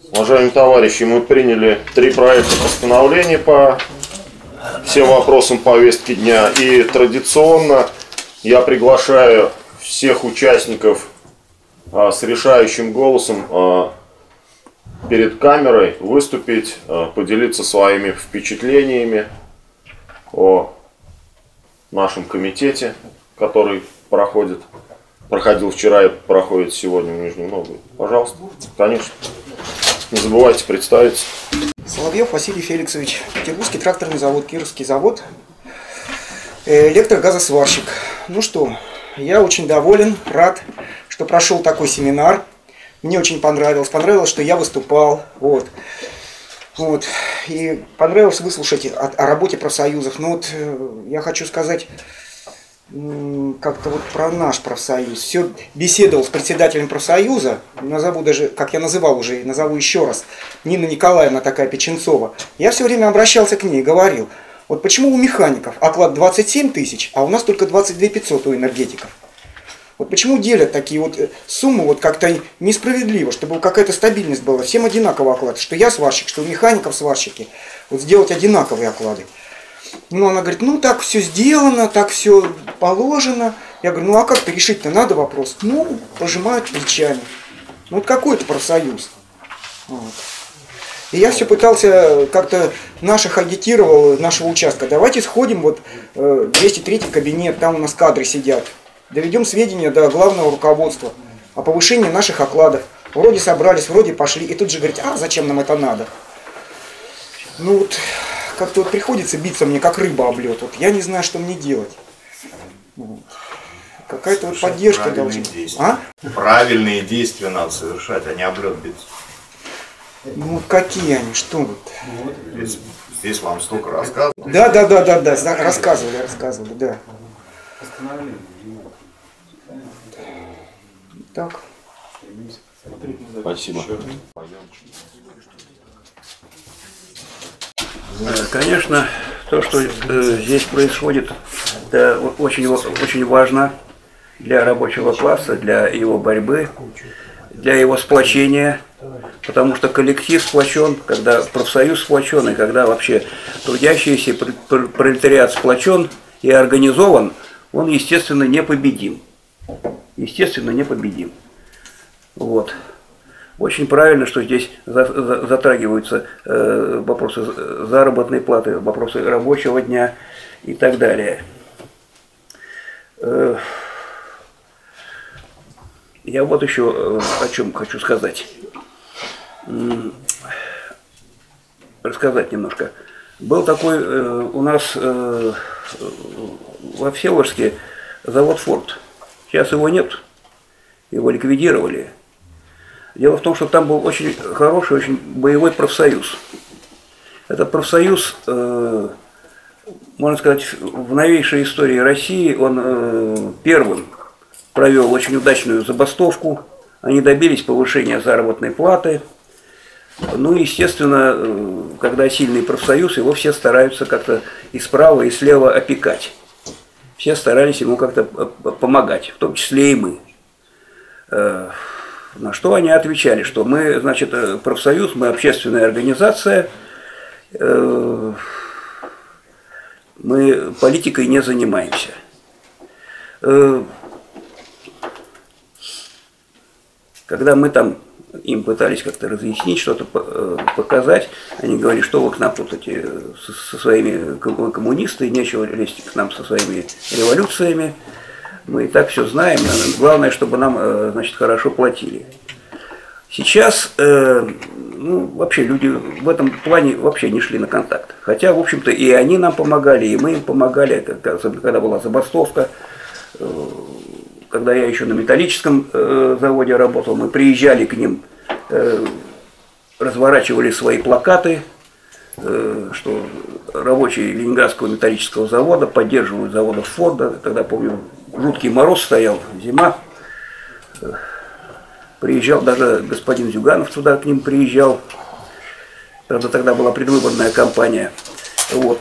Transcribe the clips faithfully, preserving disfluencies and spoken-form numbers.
Уважаемые товарищи, мы приняли три проекта постановления по всем вопросам повестки дня. И традиционно я приглашаю всех участников а, с решающим голосом а, перед камерой выступить, а, поделиться своими впечатлениями о нашем комитете, который проходит, проходил вчера и проходит сегодня в Нижнем Новгороде. Пожалуйста, конечно. Не забывайте представиться. Соловьев Василий Феликсович, Петербургский тракторный завод, Кировский завод, электрогазосварщик. Ну что, я очень доволен, рад, что прошел такой семинар. Мне очень понравилось. Понравилось, что я выступал. Вот. Вот. И понравилось выслушать о, о работе профсоюзов. Но вот я хочу сказать как-то вот про наш профсоюз. Все беседовал с председателем профсоюза, назову даже, как я называл уже, назову еще раз, Нина Николаевна такая Печенцова. Я все время обращался к ней и говорил, вот почему у механиков оклад двадцать семь тысяч, а у нас только двадцать две пятьсот у энергетиков. Вот почему делят такие вот суммы вот как-то несправедливо, чтобы какая-то стабильность была, всем одинаковый оклад, что я сварщик, что у механиков сварщики, вот сделать одинаковые оклады. Ну, она говорит, ну так все сделано, так все положено. Я говорю, ну а как-то решить-то надо вопрос? Ну, пожимают плечами. Ну вот какой это профсоюз? Вот. И я все пытался, как-то наших агитировал, нашего участка. Давайте сходим, вот двести третий кабинет, там у нас кадры сидят. Доведем сведения до главного руководства о повышении наших окладов. Вроде собрались, вроде пошли. И тут же говорит, а зачем нам это надо? Ну вот... Как-то вот приходится биться мне, как рыба об лед. Вот я не знаю, что мне делать. Вот. Какая-то вот поддержка должна быть. А? Правильные действия надо совершать, а не об лед биться. Ну вот какие они, что вот? Здесь, здесь вам столько рассказывали. Да, да, да, да, да, рассказывали, рассказывали, да. Так. Спасибо. Конечно, то, что э, здесь происходит, это очень, очень важно для рабочего класса, для его борьбы, для его сплочения, потому что коллектив сплочен, когда профсоюз сплочен, и когда вообще трудящийся пролетариат сплочен и организован, он, естественно, непобедим. Естественно, непобедим. Вот. Очень правильно, что здесь затрагиваются вопросы заработной платы, вопросы рабочего дня и так далее. Я вот еще о чем хочу сказать. Рассказать немножко. Был такой у нас во Всеволожске завод «Форд». Сейчас его нет, его ликвидировали. Дело в том, что там был очень хороший, очень боевой профсоюз. Этот профсоюз, э, можно сказать, в новейшей истории России, он э, первым провел очень удачную забастовку. Они добились повышения заработной платы. Ну, естественно, э, когда сильный профсоюз, его все стараются как-то и справа, и слева опекать. Все старались ему как-то помогать, в том числе и мы. Э, На что они отвечали, что мы, значит, профсоюз, мы общественная организация, мы политикой не занимаемся. Когда мы там им пытались как-то разъяснить, что-то показать, они говорили, что вы к нам тут эти, со своими коммунисты, нечего лезть к нам со своими революциями. Мы и так все знаем, главное, чтобы нам, значит, хорошо платили. Сейчас, э, ну, вообще люди в этом плане вообще не шли на контакт. Хотя, в общем-то, и они нам помогали, и мы им помогали, когда была забастовка. Когда я еще на металлическом э, заводе работал, мы приезжали к ним, э, разворачивали свои плакаты, э, что рабочие Ленинградского металлического завода поддерживают заводов Форда. Тогда, помню, жуткий мороз стоял, зима. Приезжал даже господин Зюганов туда к ним приезжал. Правда, тогда была предвыборная кампания. Вот.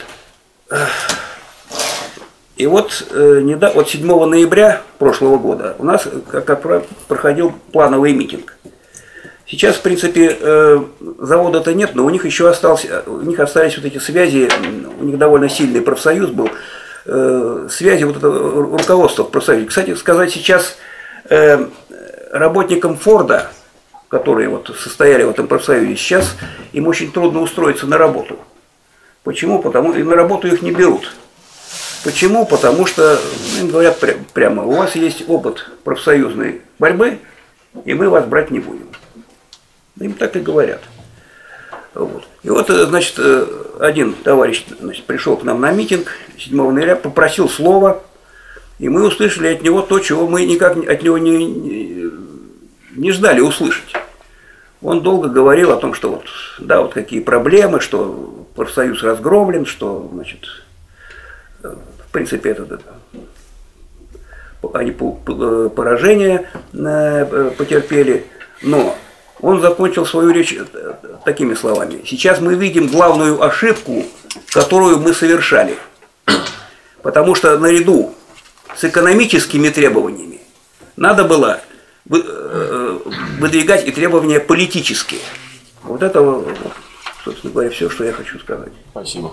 И вот, э, не да, вот седьмого ноября прошлого года у нас, как, как проходил плановый митинг. Сейчас, в принципе, завода-то нет, но у них еще остался, у них остались вот эти связи, у них довольно сильный профсоюз был, связи вот это руководства в профсоюзе. Кстати, сказать сейчас работникам Форда, которые вот состояли в этом профсоюзе, сейчас им очень трудно устроиться на работу. Почему? Потому что на работу их не берут. Почему? Потому что им говорят прямо, у вас есть опыт профсоюзной борьбы, и мы вас брать не будем. Им так и говорят. Вот. И вот, значит, один товарищ, значит, пришел к нам на митинг седьмого ноября, попросил слова, и мы услышали от него то, чего мы никак от него не, не ждали услышать. Он долго говорил о том, что вот, да, вот какие проблемы, что профсоюз разгромлен, что, значит, в принципе, это, это они поражение потерпели, но он закончил свою речь такими словами. Сейчас мы видим главную ошибку, которую мы совершали. Потому что наряду с экономическими требованиями надо было выдвигать и требования политические. Вот это, собственно говоря, все, что я хочу сказать. Спасибо.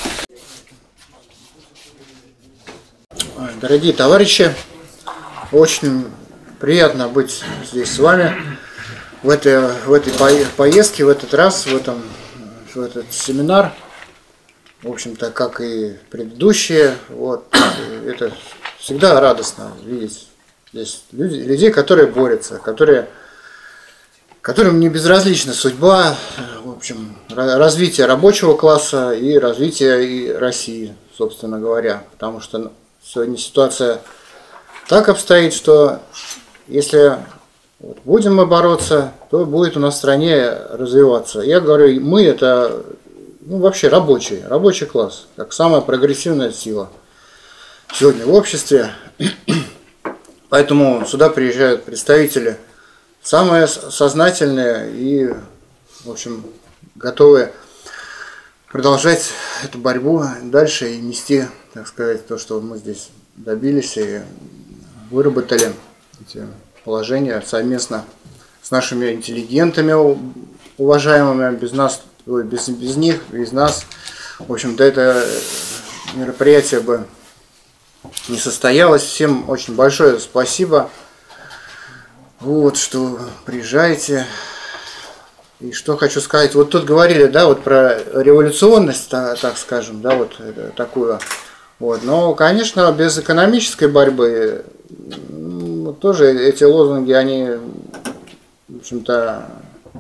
Дорогие товарищи, очень приятно быть здесь с вами. В этой, в этой поездке, в этот раз, в, этом, в этот семинар, в общем-то, как и предыдущие, вот, это всегда радостно видеть здесь люди, людей, которые борются, которые, которым не безразлична судьба, в общем, развитие рабочего класса и развитие и России, собственно говоря, потому что сегодня ситуация так обстоит, что если вот будем мы бороться, то будет у нас в стране развиваться. Я говорю, мы это, ну, вообще рабочий, рабочий класс, как самая прогрессивная сила сегодня в обществе. Поэтому сюда приезжают представители самые сознательные и, в общем, готовые продолжать эту борьбу дальше и нести, так сказать, то, что мы здесь добились и выработали эти положения совместно с нашими интеллигентами уважаемыми, без нас, без, без них, без нас. В общем-то, это мероприятие бы не состоялось. Всем очень большое спасибо, вот, что приезжаете. И что хочу сказать, вот тут говорили, да, вот про революционность, так скажем, да, вот такую. Вот. Но, конечно, без экономической борьбы тоже эти лозунги, они, в общем-то,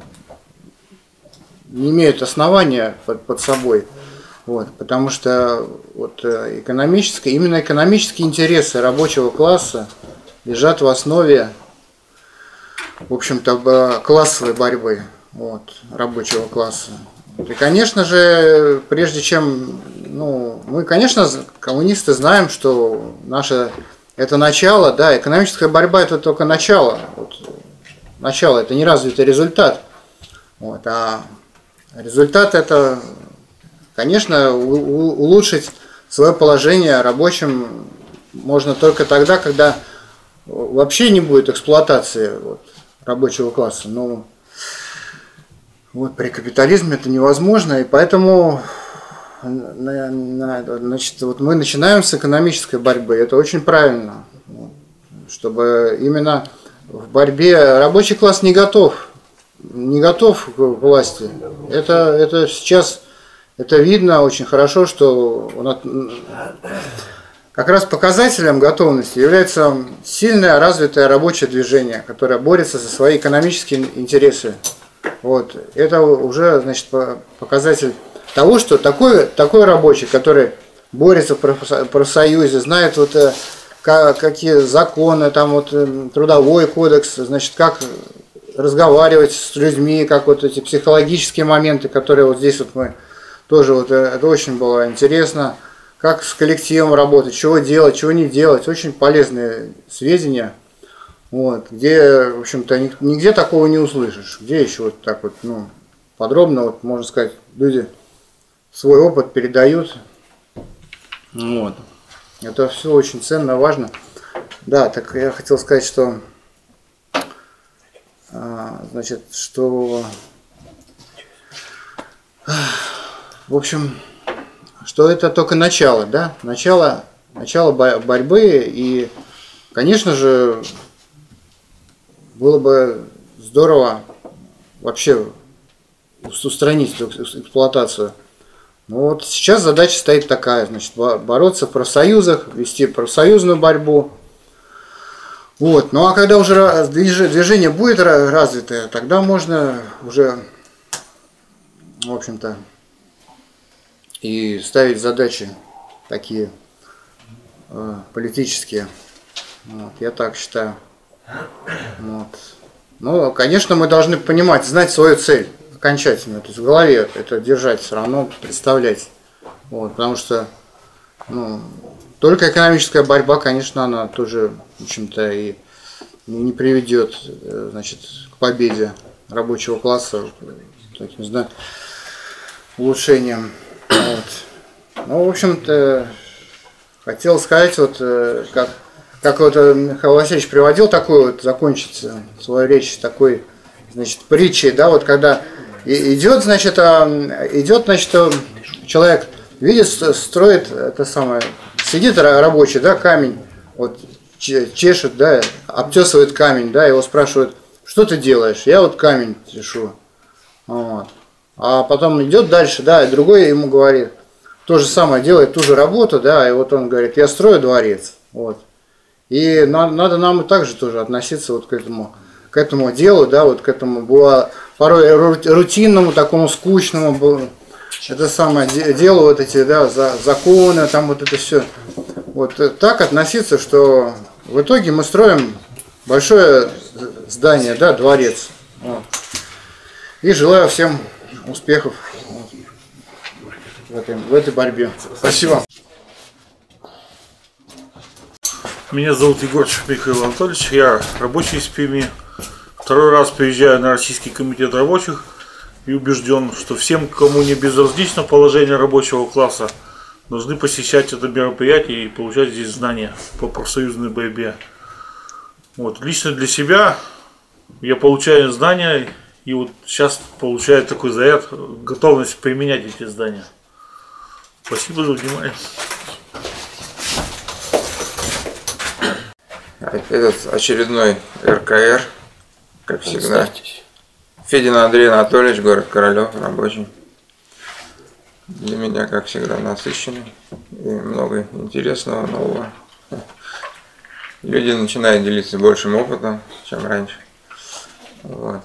не имеют основания под, под собой. Вот. Потому что вот экономические, именно экономические интересы рабочего класса лежат в основе, в общем-то, классовой борьбы, вот, рабочего класса. И, конечно же, прежде чем, ну, мы, конечно, коммунисты знаем, что наше это начало, да, экономическая борьба это только начало, вот, начало, это не развитый результат, вот, а результат это, конечно, у, у, улучшить свое положение рабочим можно только тогда, когда вообще не будет эксплуатации, вот, рабочего класса, ну, вот при капитализме это невозможно, и поэтому, значит, вот мы начинаем с экономической борьбы, это очень правильно, чтобы именно в борьбе рабочий класс не готов, не готов к власти. Это, это сейчас, это видно очень хорошо, что он, как раз показателем готовности является сильное развитое рабочее движение, которое борется за свои экономические интересы. Вот. Это уже, значит, показатель того, что такой, такой рабочий, который борется в профсоюзе, знает вот, как, какие законы, там вот, трудовой кодекс, значит, как разговаривать с людьми, как вот эти психологические моменты, которые вот здесь вот мы тоже, вот, это очень было интересно, как с коллективом работать, чего делать, чего не делать, очень полезные сведения. Вот, где, в общем-то, нигде такого не услышишь. Где еще вот так вот, ну, подробно, вот, можно сказать, люди свой опыт передают. Вот. Это все очень ценно, важно. Да, так я хотел сказать, что значит, что, в общем, что это только начало, да, начало, начало борьбы, и, конечно же, было бы здорово вообще устранить эту эксплуатацию. Но вот сейчас задача стоит такая, значит, бороться в профсоюзах, вести профсоюзную борьбу. Вот. Ну а когда уже движение будет развитое, тогда можно уже, в общем-то, и ставить задачи такие э, политические. Вот. Я так считаю. Вот. Ну, конечно, мы должны понимать, знать свою цель окончательно, то есть в голове это держать, все равно представлять. Вот. Потому что ну, только экономическая борьба, конечно, она тоже, в общем-то, и не приведет, значит, к победе рабочего класса, таким, знаю, улучшением. Вот. Ну, в общем-то, хотел сказать, вот, как, как вот Михаил Васильевич приводил такую, вот, закончить свою речь такой, значит, притчей, да, вот когда идет, значит, идет, значит, человек видит, строит это самое, сидит рабочий, да, камень, вот, чешет, да, обтесывает камень, да, его спрашивают, что ты делаешь? Я вот камень чешу. Вот. А потом идет дальше, да, и другой ему говорит, то же самое, делает ту же работу, да, и вот он говорит, я строю дворец. Вот. И на, надо нам и также тоже относиться вот к этому, к этому делу, да, вот к этому было порой рутинному, такому скучному, это самое дело, вот эти, да, законы, там вот это все. Вот так относиться, что в итоге мы строим большое здание, да, дворец. Вот. И желаю всем успехов в этой, в этой борьбе. Спасибо. Меня зовут Егорчик Михаил Анатольевич, я рабочий из Перми. Второй раз приезжаю на Российский комитет рабочих и убежден, что всем, кому не безразлично положение рабочего класса, должны посещать это мероприятие и получать здесь знания по профсоюзной борьбе. Вот. Лично для себя я получаю знания, и вот сейчас получаю такой заряд, готовность применять эти знания. Спасибо за внимание. Этот очередной эр ка эр, как всегда. Федин Андрей Анатольевич, город Королев, рабочий. Для меня, как всегда, насыщенный и много интересного, нового. Люди начинают делиться большим опытом, чем раньше. Вот.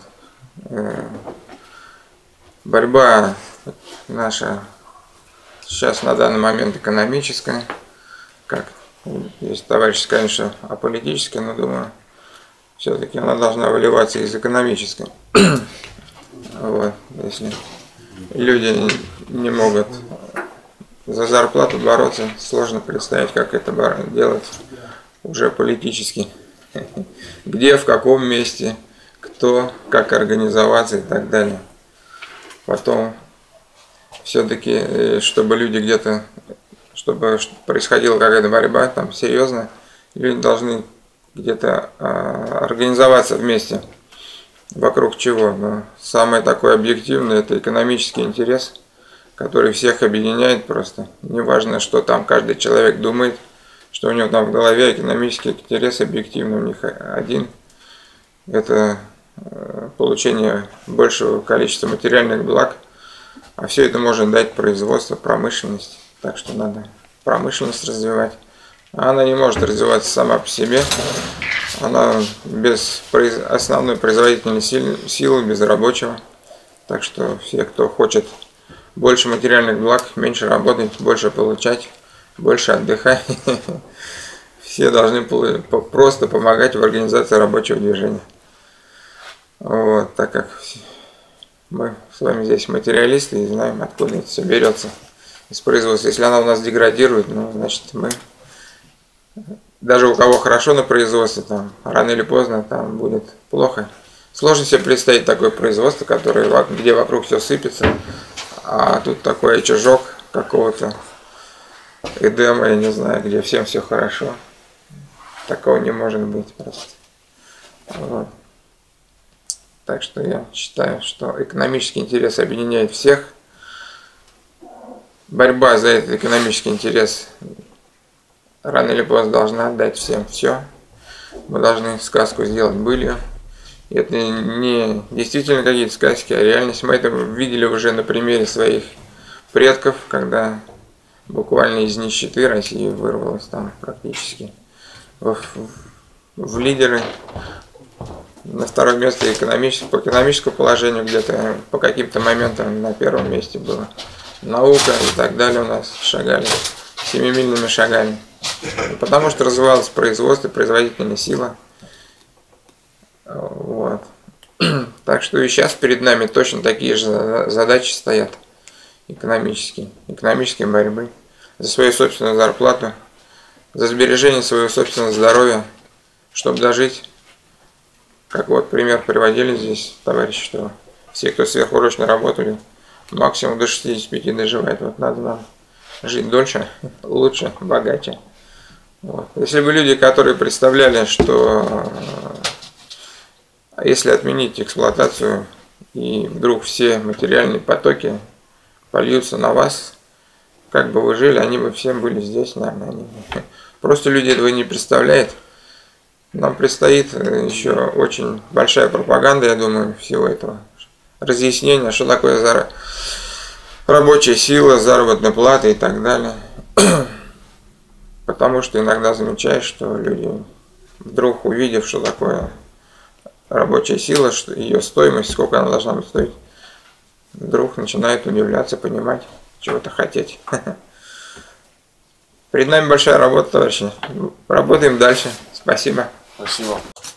Борьба наша сейчас на данный момент экономическая, как есть товарищи, конечно, аполитическая, но думаю, все-таки она должна выливаться из экономической. Вот. Если люди не могут за зарплату бороться, сложно представить, как это делать уже политически. Где, в каком месте, кто, как организоваться и так далее. Потом, все-таки, чтобы люди где-то, чтобы происходила какая-то борьба, там, серьезно, люди должны где-то а, организоваться вместе. Вокруг чего? Но самое такое объективное — это экономический интерес, который всех объединяет просто. Неважно, что там каждый человек думает, что у него там в голове, экономический интерес объективно у них один. Это получение большего количества материальных благ, а все это можно дать производство, промышленность. Так что надо промышленность развивать. А она не может развиваться сама по себе. Она без основной производительной силы, без рабочего. Так что все, кто хочет больше материальных благ, меньше работать, больше получать, больше отдыхать, все должны просто помогать в организации рабочего движения. Вот, так как мы с вами здесь материалисты и знаем, откуда это все берется из производства. Если она у нас деградирует, ну, значит, мы, даже у кого хорошо на производстве, там, рано или поздно там будет плохо. Сложно себе представить такое производство, которое, где вокруг все сыпется, а тут такой очажок какого-то Эдема, я не знаю, где всем все хорошо. Такого не может быть просто. Вот. Так что я считаю, что экономический интерес объединяет всех. Борьба за этот экономический интерес рано или поздно должна отдать всем все. Мы должны сказку сделать былью. И это не действительно какие-то сказки, а реальность. Мы это видели уже на примере своих предков, когда буквально из нищеты Россия вырвалась там практически в, в, в лидеры. На второе место экономическое, по экономическому положению где-то по каким-то моментам на первом месте было. Наука и так далее у нас шагали семимильными шагами. Потому что развивалось производство, производительная сила. Вот. Так что и сейчас перед нами точно такие же задачи стоят экономические. Экономические борьбы за свою собственную зарплату, за сбережение своего собственного здоровья, чтобы дожить. Как вот пример приводили здесь товарищи, что все, кто сверхурочно работали, максимум до шестидесяти пяти доживает. Вот надо нам жить дольше, лучше, богаче. Вот. Если бы люди, которые представляли, что если отменить эксплуатацию и вдруг все материальные потоки польются на вас, как бы вы жили, они бы все были здесь, наверное. Они... Просто люди этого не представляют. Нам предстоит еще очень большая пропаганда, я думаю, всего этого. Разъяснение, что такое зар... рабочая сила, заработная плата и так далее. Потому что иногда замечаешь, что люди, вдруг увидев, что такое рабочая сила, что ее стоимость, сколько она должна быть стоить, вдруг начинают удивляться, понимать, чего-то хотеть. Перед нами большая работа, товарищи. Работаем дальше. Спасибо. Спасибо.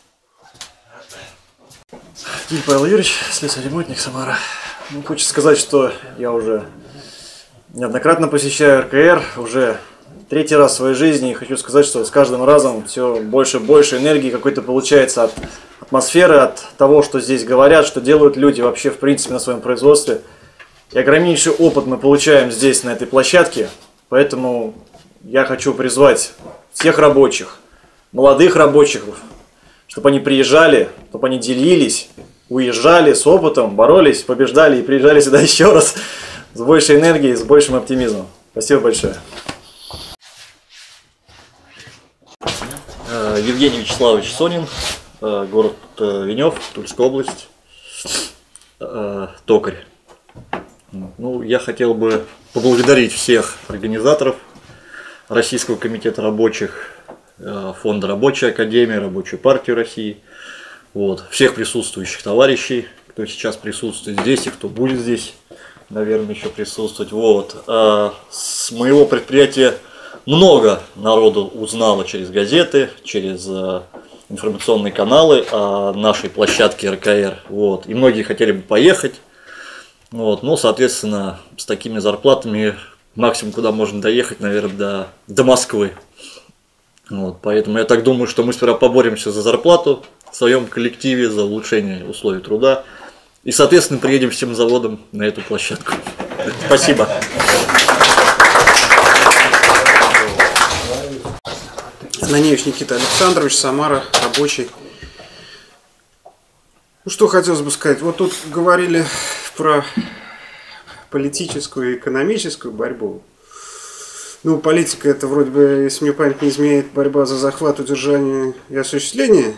Дим Павел Юрьевич, слесарь-ремонтник, Самара. Ну, хочется сказать, что я уже неоднократно посещаю эр ка эр, уже третий раз в своей жизни, и хочу сказать, что с каждым разом все больше и больше энергии какой-то получается от атмосферы, от того, что здесь говорят, что делают люди вообще в принципе на своем производстве. И огромнейший опыт мы получаем здесь, на этой площадке, поэтому я хочу призвать всех рабочих, молодых рабочих, чтобы они приезжали, чтобы они делились, уезжали с опытом, боролись, побеждали и приезжали сюда еще раз с большей энергией, с большим оптимизмом. Спасибо большое. Евгений Вячеславович Сонин, город Венев, Тульская область, токарь. Ну, я хотел бы поблагодарить всех организаторов Российского комитета рабочих, Фонда Рабочей Академии, Рабочую партию России, вот, всех присутствующих товарищей, кто сейчас присутствует здесь и кто будет здесь, наверное, еще присутствовать. Вот. А с моего предприятия много народу узнало через газеты, через информационные каналы о нашей площадке эр ка эр. Вот. И многие хотели бы поехать. Вот. Но, соответственно, с такими зарплатами максимум, куда можно доехать, наверное, до, до Москвы. Вот. Поэтому я так думаю, что мы сперва поборемся за зарплату в своем коллективе, за улучшение условий труда. И, соответственно, приедем всем заводом на эту площадку. Спасибо. Наневич Никита Александрович, Самара, рабочий. Ну, что хотелось бы сказать. Вот тут говорили про политическую и экономическую борьбу. Ну, политика — это вроде бы, если мне память не изменяет, борьба за захват, удержание и осуществление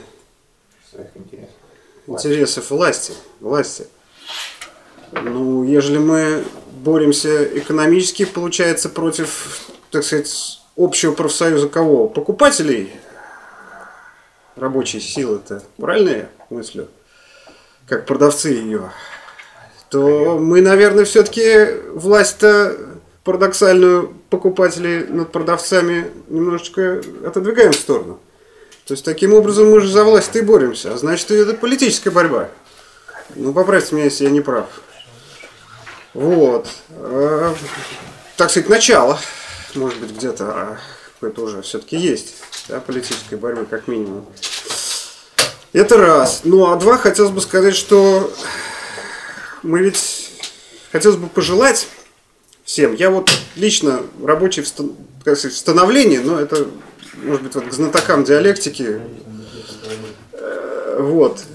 интересов власти. власти. Ну, ежели мы боремся экономически, получается, против, так сказать, общего профсоюза кого? Покупателей рабочей силы-то, правильно я мыслю? Как продавцы ее. То мы, наверное, все-таки власть-то парадоксальную покупателей над продавцами немножечко отодвигаем в сторону. То есть, таким образом, мы же за власть-то и боремся. А значит, это политическая борьба. Ну, поправьте меня, если я не прав. Вот. А, так сказать, начало. Может быть, где-то а, какое-то уже все-таки есть. Да, политической борьбы, как минимум. Это раз. Ну, а два, хотелось бы сказать, что мы ведь... Хотелось бы пожелать всем. Я вот лично рабочий в, как сказать, в становлении, но это... Может быть, вот к знатокам диалектики, вот.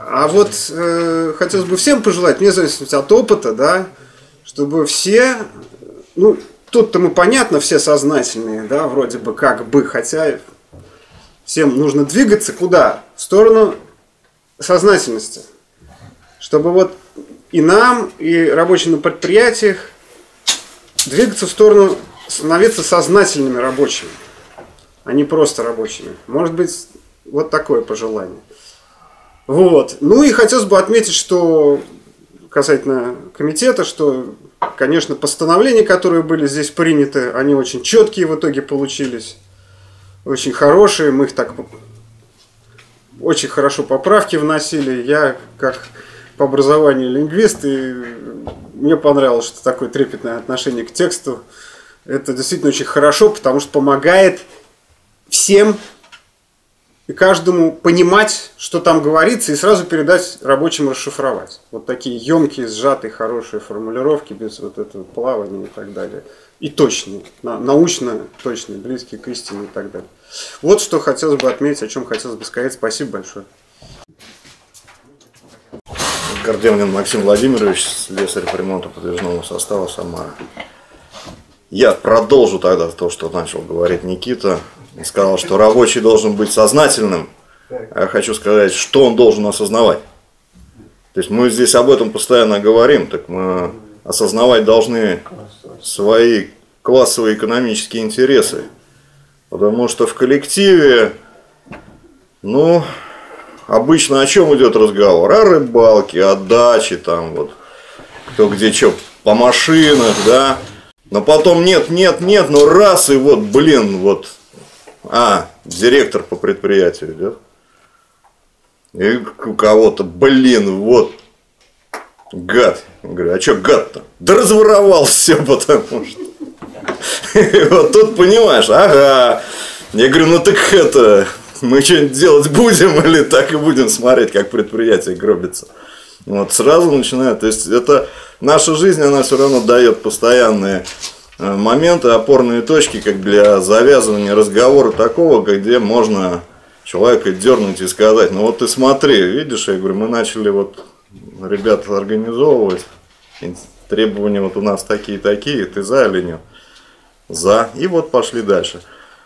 А вот э, хотелось бы всем пожелать, вне зависимости от опыта, да, чтобы все, ну, тут-то мы, понятно, все сознательные, да, вроде бы как бы, хотя всем нужно двигаться куда? В сторону сознательности. Чтобы вот и нам, и рабочим на предприятиях двигаться в сторону, становиться сознательными рабочими, а не просто рабочими. Может быть, вот такое пожелание. Вот. Ну и хотелось бы отметить, что касательно комитета, что, конечно, постановления, которые были здесь приняты, они очень четкие в итоге получились, очень хорошие, мы их так очень хорошо поправки вносили. Я, как по образованию лингвист, и мне понравилось, что такое трепетное отношение к тексту. Это действительно очень хорошо, потому что помогает всем и каждому понимать, что там говорится, и сразу передать рабочим расшифровать. Вот такие емкие, сжатые, хорошие формулировки, без вот этого плавания и так далее. И точные, научно точные, близкие к истине и так далее. Вот что хотелось бы отметить, о чем хотелось бы сказать. Спасибо большое. Гордемнин Максим Владимирович, слесарь по ремонту подвижного состава Самара. Я продолжу тогда то, что начал говорить Никита. Он сказал, что рабочий должен быть сознательным. А я хочу сказать, что он должен осознавать. То есть мы здесь об этом постоянно говорим, так мы осознавать должны свои классовые экономические интересы. Потому что в коллективе, ну, обычно о чем идет разговор? О рыбалке, о даче, там вот, кто где что, по машинах, да. Но потом нет, нет, нет, ну раз и вот, блин, вот, а, директор по предприятию идет. И у кого-то, блин, вот, гад. Я говорю, а что гад-то? Да разворовал все, потому что. Вот тут понимаешь, ага. Я говорю, ну так это, мы что-нибудь делать будем или так и будем смотреть, как предприятие гробится. Вот сразу начинает, то есть это наша жизнь, она все равно дает постоянные моменты, опорные точки, как для завязывания разговора такого, где можно человека дернуть и сказать, ну вот ты смотри, видишь, я говорю, мы начали вот ребята организовывать, требования вот у нас такие-такие, ты за или нет? За. И вот пошли дальше.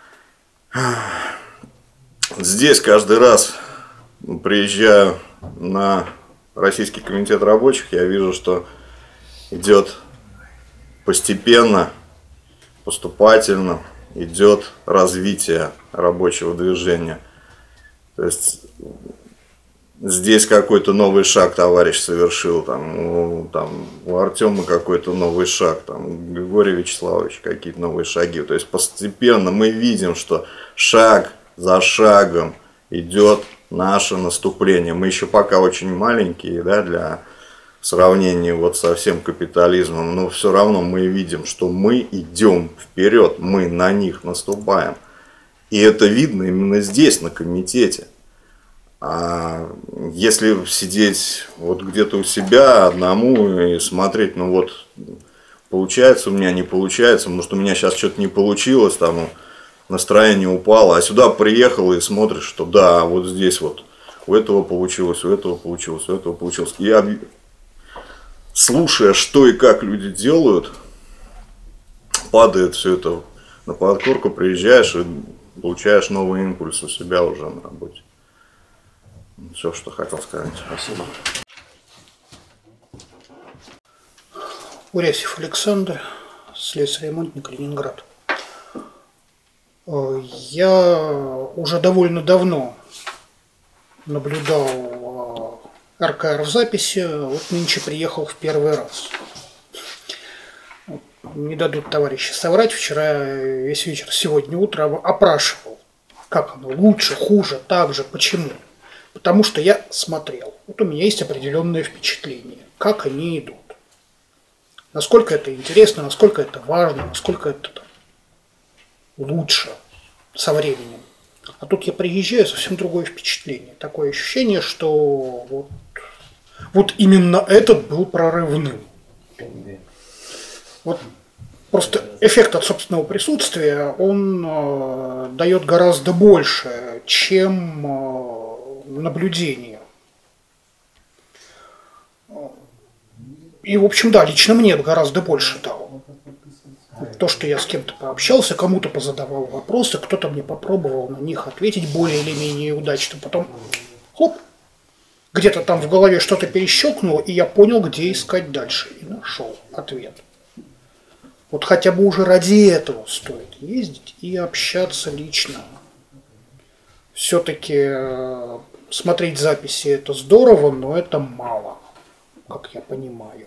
Здесь каждый раз приезжаю на Российский комитет рабочих, я вижу, что идет постепенно, поступательно, идет развитие рабочего движения. То есть здесь какой-то новый шаг товарищ совершил, там, у, там, у Артема какой-то новый шаг, там, у Григория Вячеславовича какие-то новые шаги. То есть постепенно мы видим, что шаг за шагом идет наше наступление. Мы еще пока очень маленькие, да, для сравнения вот со всем капитализмом, но все равно мы видим, что мы идем вперед, мы на них наступаем. И это видно именно здесь, на комитете. А если сидеть вот где-то у себя одному и смотреть, ну вот, получается у меня, не получается, может у меня сейчас что-то не получилось, там настроение упало, а сюда приехал и смотришь, что да, вот здесь вот у этого получилось, у этого получилось, у этого получилось. И об... слушая, что и как люди делают, падает все это на подкорку, приезжаешь и получаешь новый импульс у себя уже на работе. Все, что хотел сказать. Спасибо. Урясев Александр, слесарь-ремонтник, Ленинград. Я уже довольно давно наблюдал эр ка эр в записи, вот нынче приехал в первый раз. Не дадут товарищи соврать, вчера весь вечер, сегодня утром опрашивал, как оно, лучше, хуже, так же, почему. Потому что я смотрел, вот у меня есть определенное впечатление, как они идут. Насколько это интересно, насколько это важно, насколько это там лучше со временем. А тут я приезжаю, совсем другое впечатление. Такое ощущение, что вот, вот именно этот был прорывным. Вот просто эффект от собственного присутствия, он э, дает гораздо больше, чем э, наблюдение. И, в общем, да, лично мне гораздо больше дало. То, что я с кем-то пообщался, кому-то позадавал вопросы, кто-то мне попробовал на них ответить более или менее удачно. Потом, хлоп, где-то там в голове что-то перещелкнуло, и я понял, где искать дальше. И нашел ответ. Вот хотя бы уже ради этого стоит ездить и общаться лично. Все-таки смотреть записи это здорово, но это мало, как я понимаю.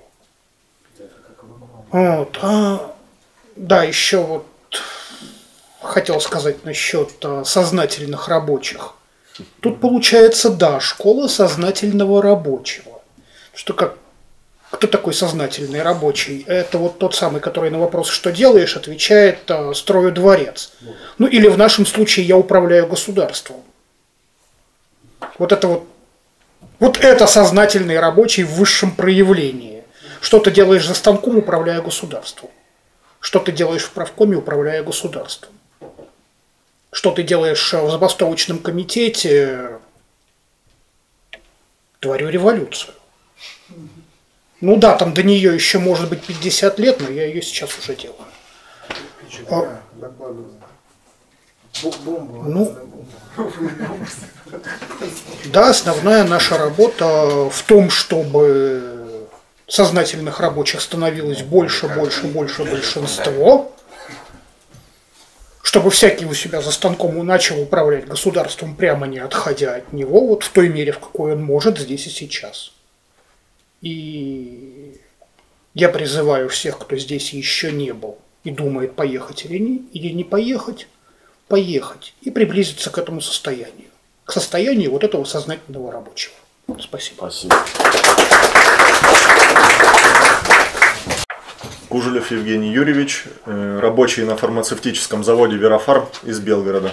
Вот. А, да, еще вот хотел сказать насчет а, сознательных рабочих. Тут получается, да, школа сознательного рабочего. Что как? Кто такой сознательный рабочий? Это вот тот самый, который на вопрос «что делаешь?» отвечает а, «строю дворец». Ну или в нашем случае «я управляю государством». Вот это вот, вот это сознательный рабочий в высшем проявлении. Что ты делаешь за станком, управляя государством? Что ты делаешь в правкоме, управляя государством? Что ты делаешь в забастовочном комитете? Творю революцию. Ну да, там до нее еще может быть пятьдесят лет, но я ее сейчас уже делаю. А, ну, да, основная наша работа в том, чтобы сознательных рабочих становилось больше, больше, больше большинство, чтобы всякий у себя за станком начал управлять государством, прямо не отходя от него, вот в той мере, в какой он может здесь и сейчас. И я призываю всех, кто здесь еще не был и думает, поехать или не, или не поехать, поехать и приблизиться к этому состоянию. К состоянию вот этого сознательного рабочего. Спасибо. Спасибо. Кужелев Евгений Юрьевич, рабочий на фармацевтическом заводе Верафарм из Белгорода.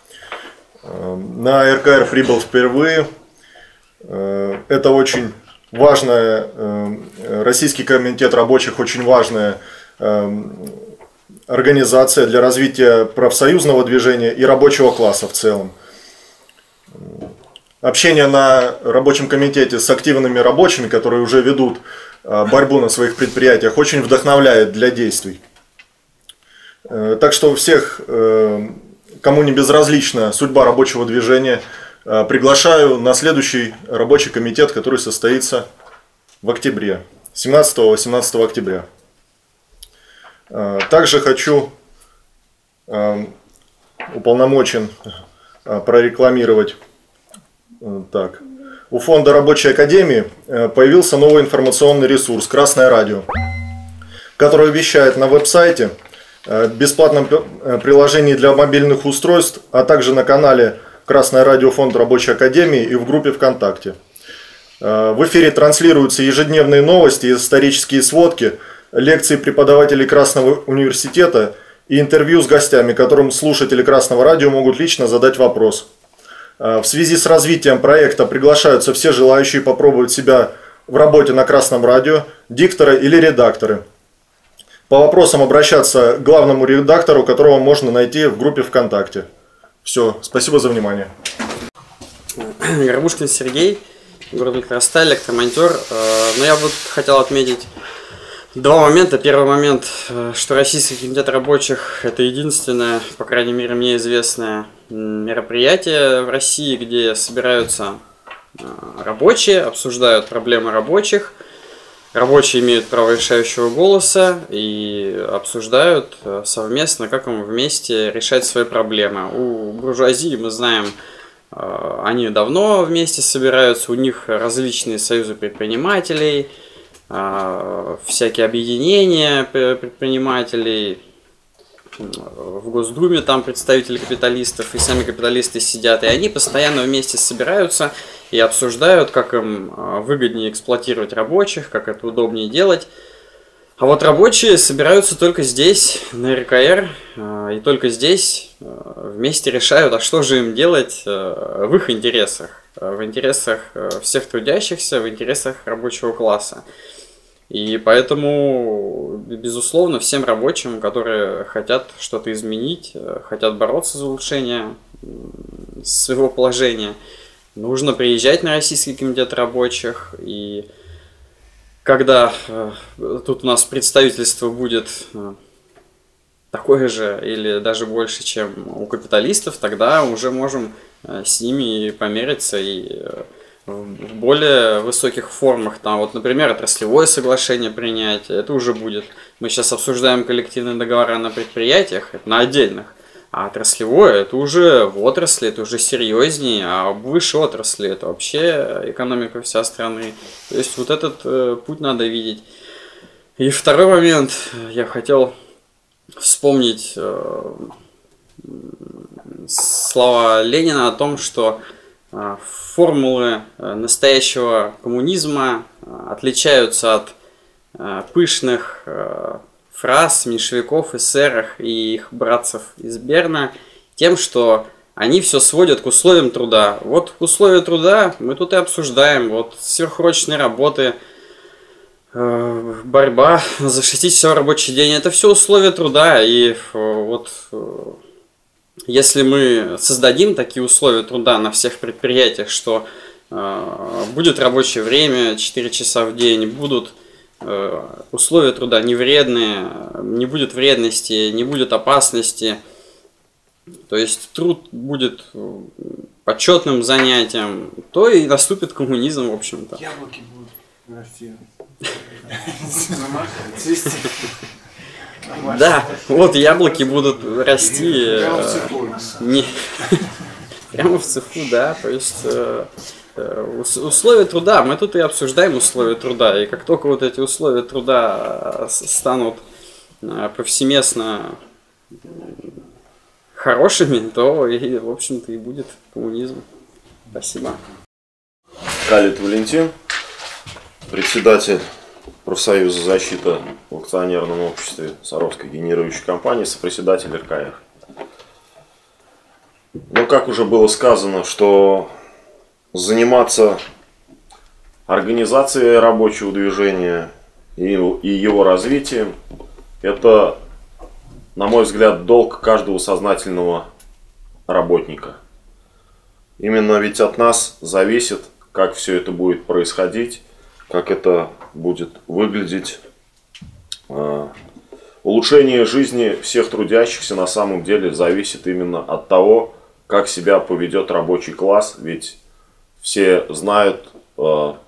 На эр ка эр прибыл впервые. Это очень важная, Российский комитет рабочих очень важная организация для развития профсоюзного движения и рабочего класса в целом. Общение на рабочем комитете с активными рабочими, которые уже ведут борьбу на своих предприятиях, очень вдохновляет для действий. Так что всех, кому не безразлична судьба рабочего движения, приглашаю на следующий рабочий комитет, который состоится в октябре, семнадцатого-восемнадцатого октября. Также хочу уполномочен прорекламировать. Так. У фонда Рабочей Академии появился новый информационный ресурс «Красное радио», который вещает на веб-сайте, бесплатном приложении для мобильных устройств, а также на канале «Красное радио» фонд Рабочей Академии и в группе ВКонтакте. В эфире транслируются ежедневные новости, исторические сводки, лекции преподавателей Красного университета и интервью с гостями, которым слушатели Красного радио могут лично задать вопрос. В связи с развитием проекта приглашаются все желающие попробовать себя в работе на Красном радио, дикторы или редакторы. По вопросам обращаться к главному редактору, которого можно найти в группе ВКонтакте. Все, спасибо за внимание. Горбушкин Сергей, город Электросталь, электромонтер. Но я бы хотел отметить два момента. Первый момент, что Российский комитет рабочих – это единственное, по крайней мере, мне известное мероприятие в России, где собираются рабочие, обсуждают проблемы рабочих. Рабочие имеют право решающего голоса и обсуждают совместно, как им вместе решать свои проблемы. У буржуазии, мы знаем, они давно вместе собираются, у них различные союзы предпринимателей, всякие объединения предпринимателей, в Госдуме там представители капиталистов и сами капиталисты сидят, и они постоянно вместе собираются и обсуждают, как им выгоднее эксплуатировать рабочих, как это удобнее делать. А вот рабочие собираются только здесь, на эр ка эр, и только здесь вместе решают, а что же им делать в их интересах, в интересах всех трудящихся, в интересах рабочего класса. И поэтому, безусловно, всем рабочим, которые хотят что-то изменить, хотят бороться за улучшение своего положения, нужно приезжать на Российский комитет рабочих и когда тут у нас представительство будет такое же или даже больше, чем у капиталистов, тогда уже можем с ними помериться и в более высоких формах. Там, вот, например, отраслевое соглашение принять, это уже будет. Мы сейчас обсуждаем коллективные договора на предприятиях, это на отдельных. А отраслевое, это уже в отрасли, это уже серьезнее, а выше отрасли, это вообще экономика вся страны. То есть вот этот э, путь надо видеть. И второй момент, я хотел вспомнить э, слова Ленина о том, что э, формулы э, настоящего коммунизма э, отличаются от э, пышных э, фраз меньшевиков, эсерах и их братцев из Берна тем, что они все сводят к условиям труда. Вот условия труда мы тут и обсуждаем. Вот сверхурочные работы, э, борьба за шестичасовой рабочий день. Это все условия труда. И э, вот э, если мы создадим такие условия труда на всех предприятиях, что э, будет рабочее время четыре часа в день, будут условия труда не вредные, не будет вредности, не будет опасности, то есть труд будет почетным занятием, то и наступит коммунизм, в общем-то. Яблоки будут расти. Да, вот яблоки будут расти не прямо в цеху, да, то есть условия труда, мы тут и обсуждаем условия труда, и как только вот эти условия труда станут повсеместно хорошими, то и, в общем-то, и будет коммунизм. Спасибо. Калит Валентин, председатель профсоюза защиты в акционерном обществе Саровской генерирующей компании, сопредседатель эр ка эр. Ну, как уже было сказано, что заниматься организацией рабочего движения и, и его развитием – это, на мой взгляд, долг каждого сознательного работника. Именно ведь от нас зависит, как все это будет происходить, как это будет выглядеть. Улучшение жизни всех трудящихся на самом деле зависит именно от того, как себя поведет рабочий класс, ведь все знают, э,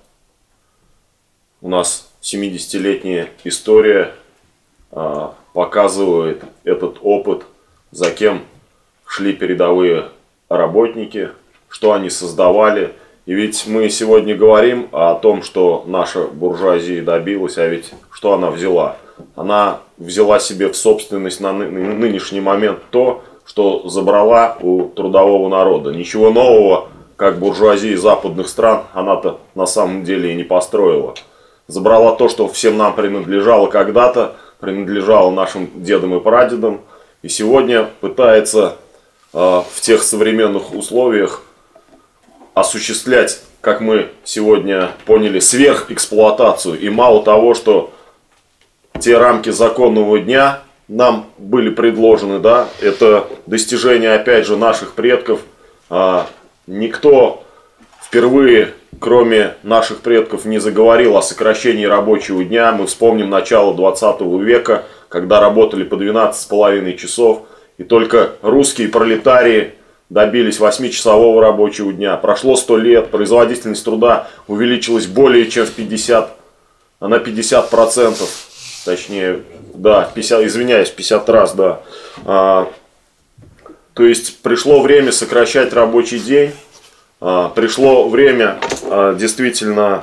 у нас семидесятилетняя история э, показывает этот опыт, за кем шли передовые работники, что они создавали. И ведь мы сегодня говорим о том, что наша буржуазия добилась, а ведь что она взяла? Она взяла себе в собственность на нынешний момент то, что забрала у трудового народа. Ничего нового, как буржуазия западных стран, она-то на самом деле и не построила. Забрала то, что всем нам принадлежало когда-то, принадлежало нашим дедам и прадедам, и сегодня пытается э, в тех современных условиях осуществлять, как мы сегодня поняли, сверхэксплуатацию. И мало того, что те рамки законного дня нам были предложены, да, это достижение, опять же, наших предков. Э, Никто впервые, кроме наших предков, не заговорил о сокращении рабочего дня. Мы вспомним начало двадцатого века, когда работали по двенадцать с половиной часов. И только русские пролетарии добились восьмичасового рабочего дня. Прошло сто лет, производительность труда увеличилась более чем в пятьдесят, на пятьдесят процентов. Точнее, да, пятьдесят, извиняюсь, пятьдесят раз, да. А, то есть пришло время сокращать рабочий день. Пришло время действительно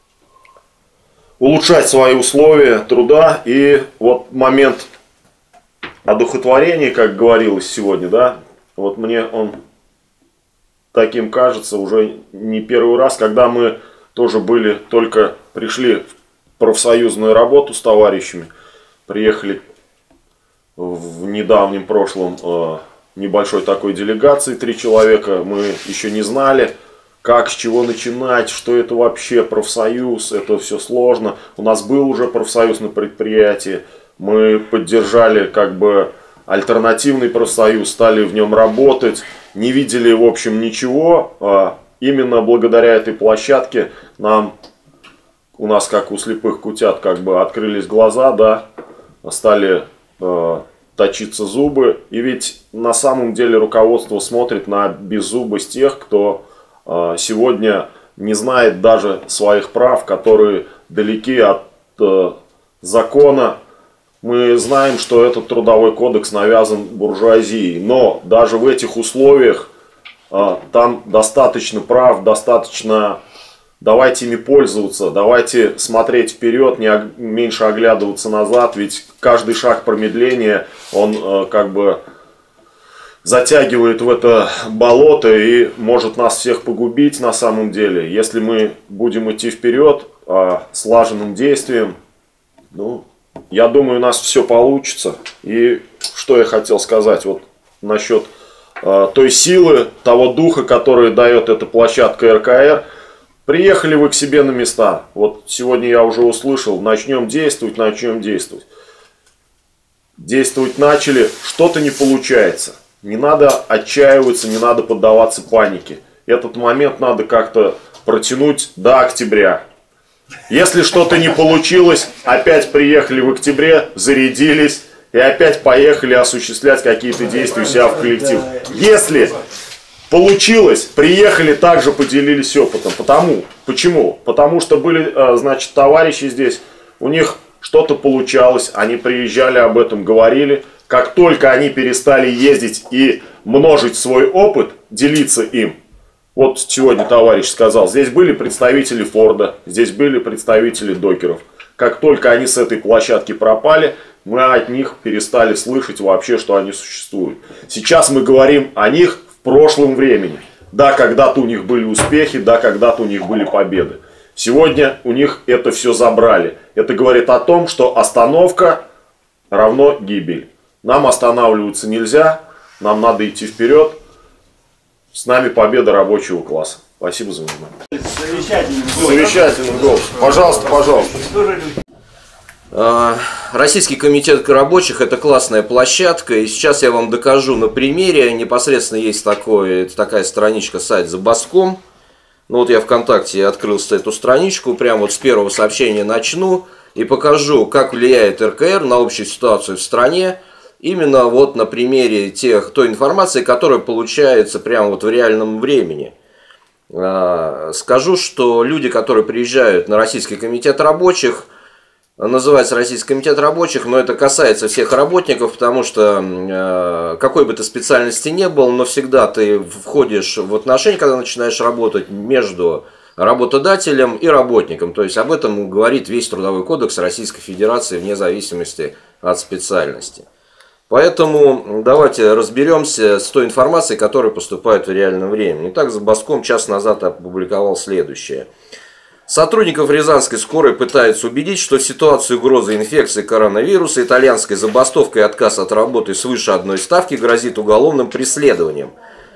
улучшать свои условия труда. И вот момент одухотворения, как говорилось сегодня, да, вот мне он таким кажется уже не первый раз, когда мы тоже были, только пришли в профсоюзную работу с товарищами, приехали в недавнем прошлом небольшой такой делегации, три человека, мы еще не знали, как, с чего начинать, что это вообще профсоюз, это все сложно. У нас был уже профсоюз на предприятии, мы поддержали как бы альтернативный профсоюз, стали в нем работать, не видели в общем ничего. Именно благодаря этой площадке нам у нас, как у слепых кутят, как бы открылись глаза, да, стали э, точиться зубы. И ведь на самом деле руководство смотрит на беззубость тех, кто э, сегодня не знает даже своих прав, которые далеки от э, закона. Мы знаем, что этот трудовой кодекс навязан буржуазией, но даже в этих условиях э, там достаточно прав, достаточно... Давайте ими пользоваться, давайте смотреть вперед, не ог... меньше оглядываться назад, ведь каждый шаг промедления, он э, как бы затягивает в это болото и может нас всех погубить на самом деле. Если мы будем идти вперед э, слаженным действием, ну, я думаю, у нас все получится. И что я хотел сказать вот насчет э, той силы, того духа, который дает эта площадка эр ка эр. Приехали вы к себе на места. Вот сегодня я уже услышал, начнем действовать, начнем действовать. Действовать начали, что-то не получается. Не надо отчаиваться, не надо поддаваться панике. Этот момент надо как-то протянуть до октября. Если что-то не получилось, опять приехали в октябре, зарядились и опять поехали осуществлять какие-то действия у себя в коллектив. Если получилось, приехали, также поделились опытом. Потому, почему? Потому что были, значит, товарищи здесь, у них что-то получалось, они приезжали, об этом говорили. Как только они перестали ездить и множить свой опыт, делиться им, вот сегодня товарищ сказал, здесь были представители Форда, здесь были представители докеров. Как только они с этой площадки пропали, мы от них перестали слышать вообще, что они существуют. Сейчас мы говорим о них в прошлом времени. Да, когда-то у них были успехи, да, когда-то у них были победы. Сегодня у них это все забрали. Это говорит о том, что остановка равно гибель. Нам останавливаться нельзя, нам надо идти вперед. С нами победа рабочего класса. Спасибо за внимание. Замечательный голос. Замечательный голос. Пожалуйста, пожалуйста. Российский комитет рабочих — это классная площадка, и сейчас я вам докажу на примере. Непосредственно есть такой, такая страничка, сайт Забастом. Ну вот я ВКонтакте открыл эту страничку, прямо вот с первого сообщения начну и покажу, как влияет эр ка эр на общую ситуацию в стране. Именно вот на примере тех, той информации, которая получается прямо вот в реальном времени. Скажу, что люди, которые приезжают на Российский комитет рабочих, называется Российский комитет рабочих, но это касается всех работников, потому что какой бы ты специальности ни был, но всегда ты входишь в отношения, когда начинаешь работать, между работодателем и работником. То есть об этом говорит весь Трудовой кодекс Российской Федерации вне зависимости от специальности. Поэтому давайте разберемся с той информацией, которая поступает в реальном времени. Итак, Забастом час назад опубликовал следующее. Сотрудников Рязанской скорой пытаются убедить, что в ситуации угрозы инфекции коронавируса итальянской забастовкой и отказ от работы свыше одной ставки грозит уголовным преследованием.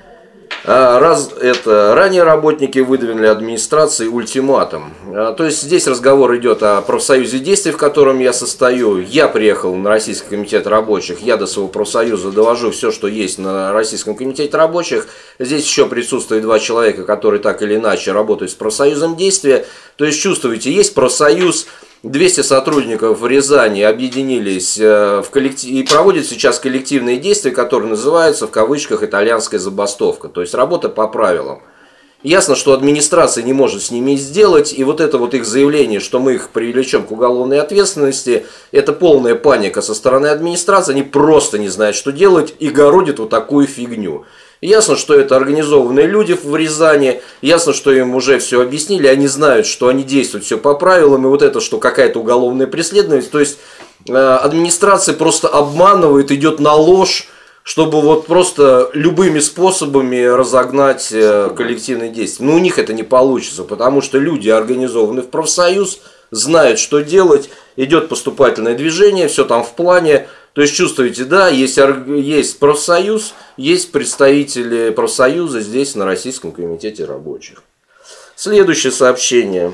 Раз это ранее работники выдвинули администрации ультиматум. То есть здесь разговор идет о профсоюзе действий, в котором я состою. Я приехал на Российский комитет рабочих, я до своего профсоюза довожу все, что есть на Российском комитете рабочих. Здесь еще присутствуют два человека, которые так или иначе работают с профсоюзом действия. То есть чувствуете, есть профсоюз. двести сотрудников в Рязани объединились в коллектив и проводят сейчас коллективные действия, которые называются в кавычках итальянская забастовка. То есть работа по правилам. Ясно, что администрация не может с ними сделать, и вот это вот их заявление, что мы их привлечем к уголовной ответственности, это полная паника со стороны администрации, они просто не знают, что делать, и городят вот такую фигню. Ясно, что это организованные люди в Рязани, ясно, что им уже все объяснили, они знают, что они действуют все по правилам, и вот это, что какая-то уголовная преследованность, то есть э, администрация просто обманывает, идет на ложь, чтобы вот просто любыми способами разогнать э, коллективные действия. Но у них это не получится, потому что люди организованы в профсоюз, знают, что делать, идет поступательное движение, все там в плане. То есть чувствуете, да, есть, есть профсоюз, есть представители профсоюза здесь на Российском комитете рабочих. Следующее сообщение.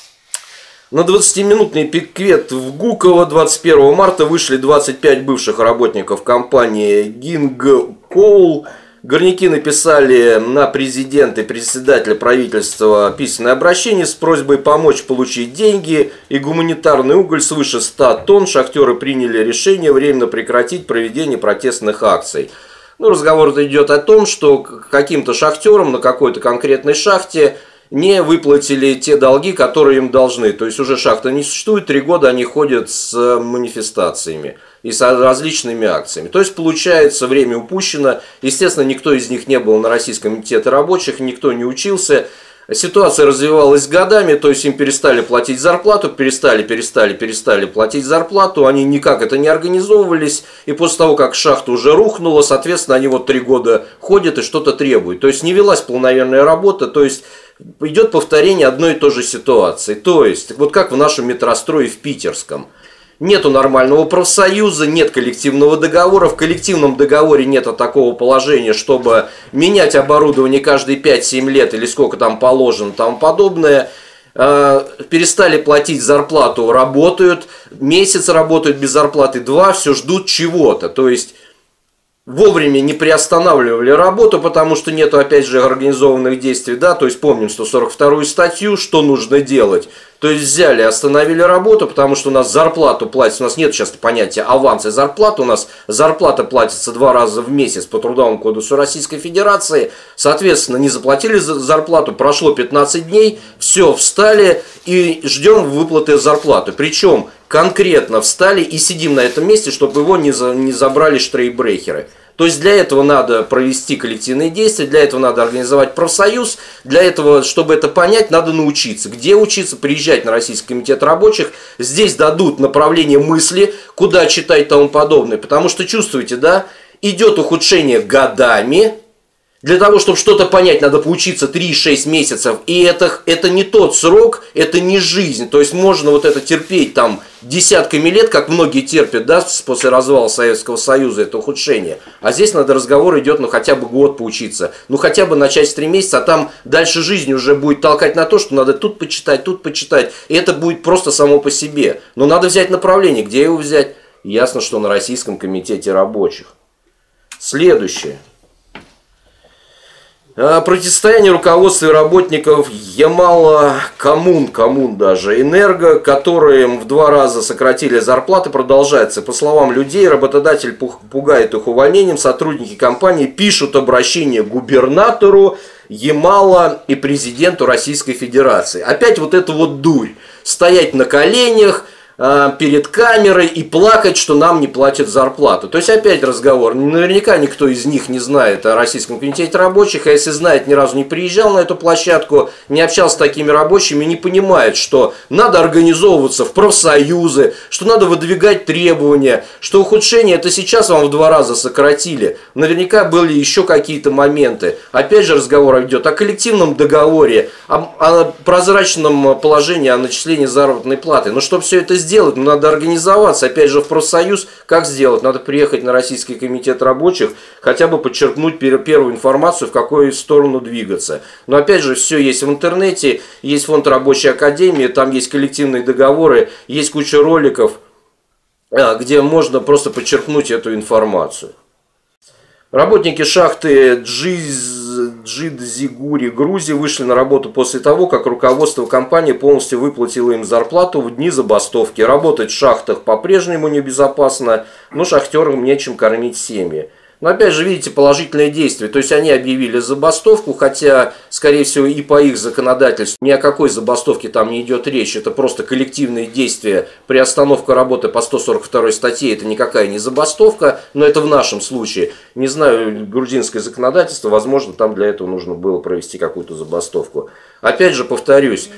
На двадцатиминутный пикет в Гуково двадцать первого марта вышли двадцать пять бывших работников компании Гингкоул Горняки написали на президента и председателя правительства письменное обращение с просьбой помочь получить деньги и гуманитарный уголь свыше ста тонн. Шахтеры приняли решение временно прекратить проведение протестных акций. Ну, разговор идет о том, что каким-то шахтерам на какой-то конкретной шахте не выплатили те долги, которые им должны. То есть уже шахта не существует, три года они ходят с манифестациями и с различными акциями. То есть получается, время упущено. Естественно, никто из них не был на Российском комитете рабочих, никто не учился. Ситуация развивалась годами, то есть им перестали платить зарплату, перестали, перестали, перестали платить зарплату, они никак это не организовывались, и после того, как шахта уже рухнула, соответственно, они вот три года ходят и что-то требуют. То есть не велась полноверная работа, то есть идет повторение одной и той же ситуации. То есть, вот как в нашем метрострое в Питерском. Нету нормального профсоюза, нет коллективного договора. В коллективном договоре нет такого положения, чтобы менять оборудование каждые пять-семь лет или сколько там положено, тому подобное. Перестали платить зарплату, работают, месяц работают без зарплаты, два, все ждут чего-то. То есть вовремя не приостанавливали работу, потому что нету, опять же, организованных действий, да, то есть помним сто сорок вторую статью, что нужно делать. То есть взяли, остановили работу, потому что у нас зарплату платят, у нас нет сейчас понятия аванс и зарплата, у нас зарплата платится два раза в месяц по Трудовому кодексу Российской Федерации, соответственно, не заплатили зарплату, прошло пятнадцать дней, все, встали и ждем выплаты зарплаты, причем конкретно встали и сидим на этом месте, чтобы его не, за, не забрали штрейкбрехеры. То есть для этого надо провести коллективные действия, для этого надо организовать профсоюз, для этого, чтобы это понять, надо научиться. Где учиться? Приезжать на Российский комитет рабочих, здесь дадут направление мысли, куда читать и тому подобное. Потому что чувствуете, да, идет ухудшение годами. Для того, чтобы что-то понять, надо поучиться три-шесть месяцев. И это, это не тот срок, это не жизнь. То есть можно вот это терпеть там десятками лет, как многие терпят, да, после развала Советского Союза, это ухудшение. А здесь надо разговор идет, ну хотя бы год поучиться. Ну хотя бы начать с три месяца, а там дальше жизнь уже будет толкать на то, что надо тут почитать, тут почитать. И это будет просто само по себе. Но надо взять направление. Где его взять? Ясно, что на Российском комитете рабочих. Следующее. Противостояние руководства и работников Ямала Коммун, Коммун даже, Энерго, которым в два раза сократили зарплаты, продолжается. По словам людей, работодатель пугает их увольнением, сотрудники компании пишут обращение к губернатору Ямала и президенту Российской Федерации. Опять вот это вот дурь. Стоять на коленях перед камерой и плакать, что нам не платят зарплату. То есть опять разговор. Наверняка никто из них не знает о Российском комитете рабочих, а если знает, ни разу не приезжал на эту площадку, не общался с такими рабочими, не понимает, что надо организовываться в профсоюзы, что надо выдвигать требования, что ухудшение это сейчас вам в два раза сократили. Наверняка были еще какие-то моменты. Опять же разговор идет о коллективном договоре, о, о прозрачном положении о начислении заработной платы. Но чтобы все это сделать, сделать, но надо организоваться, опять же, в профсоюз. Как сделать? Надо приехать на Российский комитет рабочих, хотя бы подчеркнуть первую информацию, в какую сторону двигаться. Но опять же, все есть в интернете, есть фонд Рабочей Академии, там есть коллективные договоры, есть куча роликов, где можно просто подчеркнуть эту информацию. Работники шахты Джидзигури, Грузии, вышли на работу после того, как руководство компании полностью выплатило им зарплату в дни забастовки. Работать в шахтах по-прежнему небезопасно, но шахтерам нечем кормить семьи. Но опять же, видите, положительное действие. То есть они объявили забастовку, хотя, скорее всего, и по их законодательству ни о какой забастовке там не идет речь. Это просто коллективные действия. Приостановка работы по сто сорок второй статье это никакая не забастовка, но это в нашем случае. Не знаю, грузинское законодательство, возможно, там для этого нужно было провести какую-то забастовку. Опять же, повторюсь,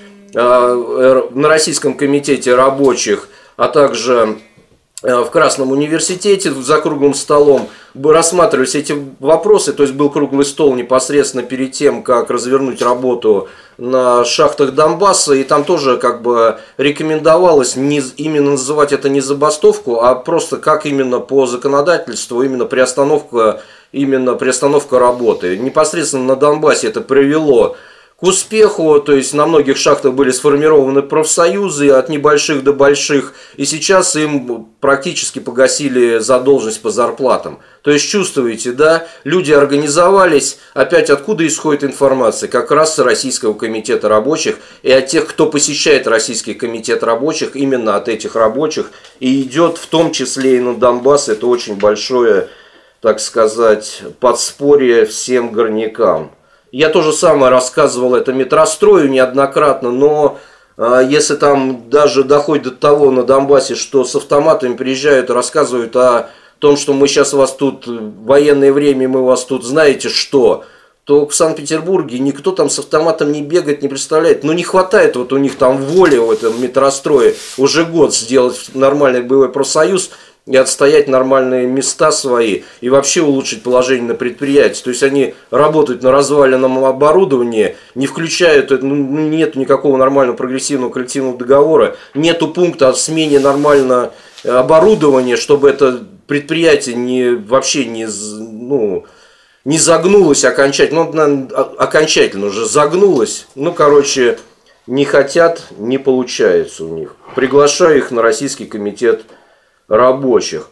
на Российском комитете рабочих, а также в Красном университете за круглым столом рассматривались эти вопросы, то есть был круглый стол непосредственно перед тем, как развернуть работу на шахтах Донбасса, и там тоже как бы рекомендовалось не, именно называть это не забастовку, а просто как именно по законодательству, именно приостановка, именно приостановка работы. Непосредственно на Донбассе это привело к к успеху, то есть на многих шахтах были сформированы профсоюзы от небольших до больших, и сейчас им практически погасили задолженность по зарплатам. То есть чувствуете, да, люди организовались, опять откуда исходит информация? Как раз с Российского комитета рабочих и от тех, кто посещает Российский комитет рабочих, именно от этих рабочих, и идет в том числе и на Донбасс, это очень большое, так сказать, подспорье всем горнякам. Я то же самое рассказывал это метрострою неоднократно, но э, если там даже доходит до того на Донбассе, что с автоматами приезжают и рассказывают о том, что мы сейчас вас тут, в военное время мы вас тут знаете что, то в Санкт-Петербурге никто там с автоматом не бегает, не представляет. Но не хватает вот у них там воли в этом метрострое уже год сделать нормальный боевой профсоюз, и отстоять нормальные места свои, и вообще улучшить положение на предприятии. То есть они работают на разваленном оборудовании, не включают, ну, нет никакого нормального прогрессивного коллективного договора, нету пункта о смене нормального оборудования, чтобы это предприятие не, вообще не, ну, не загнулось окончательно, ну, окончательно уже загнулось. Ну, короче, не хотят, не получается у них. Приглашаю их на Российский комитет рабочих.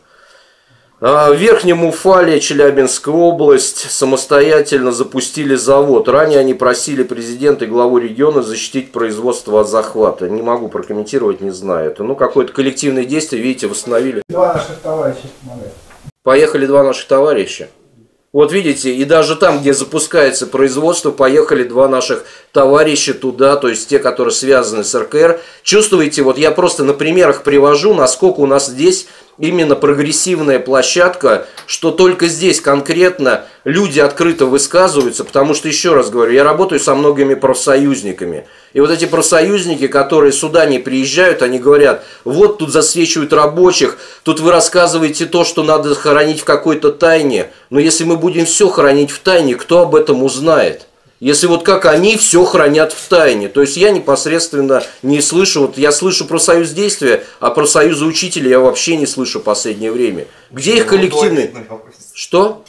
В Верхнем Уфале, Челябинская область, самостоятельно запустили завод. Ранее они просили президента и главу региона защитить производство от захвата. Не могу прокомментировать, не знаю это. Ну, какое-то коллективное действие, видите, восстановили. Два наших товарища помогают. Поехали два наших товарища. Вот видите, и даже там, где запускается производство, поехали два наших товарища туда, то есть те, которые связаны с эр ка эр. Чувствуете, вот я просто на примерах привожу, насколько у нас здесь именно прогрессивная площадка, что только здесь конкретно люди открыто высказываются, потому что, еще раз говорю, я работаю со многими профсоюзниками. И вот эти профсоюзники, которые сюда не приезжают, они говорят, вот тут засвечивают рабочих, тут вы рассказываете то, что надо хранить в какой-то тайне, но если мы будем все хранить в тайне, кто об этом узнает? Если вот как они все хранят в тайне. То есть я непосредственно не слышу, вот я слышу профсоюз действия, а профсоюза учителей я вообще не слышу в последнее время. Где их коллективный... Что?